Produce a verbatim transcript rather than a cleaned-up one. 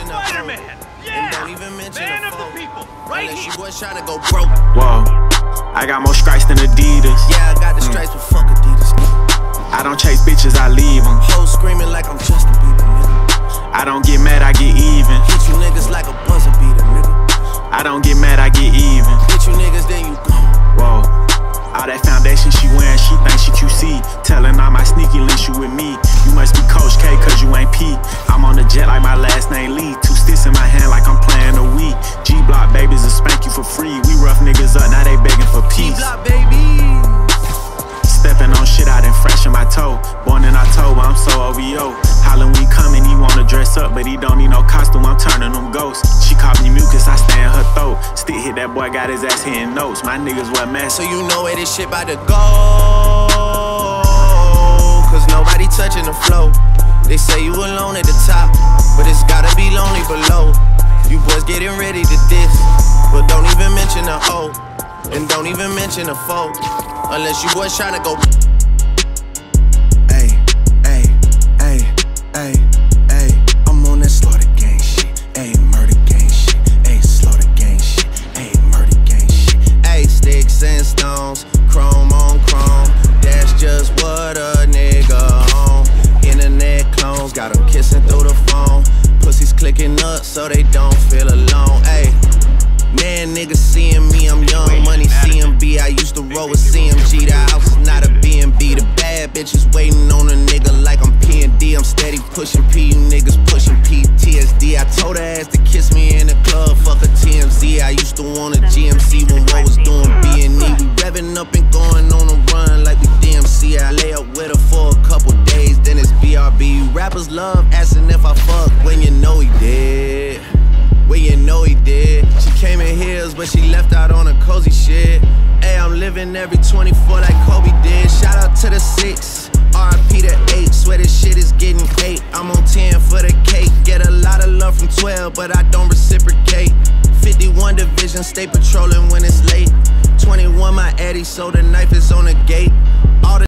mention a hoe. And don't even mention a foe. Unless you boys tryna go broke. Whoa, I got more stripes than Adidas. Yeah, I got the stripes, but fuck Adidas, nigga. I don't chase bitches, I leave them. Hoes screaming like I'm Justin Bieber, nigga. I don't get mad, I get even. Hit you niggas like a buzzer beater, nigga. I don't get mad, I get even. Hit you niggas, then you go. Whoa, all that foundation she wearing, she thinks she Q C. Telling all my sneaky links you with me. You must be Coach K, cause you ain't P. I'm on the jet like my last name Lee. Two sticks in my hand like I'm playing a Wii. G-Block babies will spank you for free. We rough niggas up, now they begging for peace. G-Block babies. Stepping on shit, I done freshen my toe. Born in October, I'm so O V O. Halloween coming, he wanna dress up, but he don't need no costume, I'm turning them ghosts. She called me mucus, I stay in her throat. Stick hit that boy, got his ass hitting notes. My niggas what mess. So you know where this shit bout to go. Cause nobody touching the flow. They say you alone at the top, but it's gotta be lonely below. You boys getting ready to diss, but don't even mention a O. And don't even mention a foe. Unless you boys tryna go. Ay, ay, ay, ay, ay. I'm on that slaughter gang shit. Ay, murder gang shit. Ay, slaughter gang shit. Ay, murder gang shit. Ay, sticks and stones, chrome on chrome. That's just what a nigga on. Internet clones, got them kissing through the phone. Pussies clicking up so they don't feel alone. Ay. Man, niggas seeing me, I'm young money C M B. I used to roll with C M G. The house is not a B and B. The bad bitches waiting on a nigga like I'm P and D. I'm steady pushing P, you niggas pushing P T S D. I told her ass to kiss me in the club, fuck a T M Z. I used to want a G M C when Ro was doing B and E. We revving up and going on a run like we D M C. I lay up with her for a couple days, then it's B R B. Rappers love asking if I fuck when you know he did. Well, you know he did. She came in heels, but she left out on a cozy shit. Hey, I'm living every twenty-four like Kobe did. Shout out to the six, R I P to eight. Swear this shit is getting eight. I'm on ten for the cake. Get a lot of love from twelve, but I don't reciprocate. fifty-one division, stay patrolling when it's late. twenty-one my Eddie, so the knife is on the gate. All the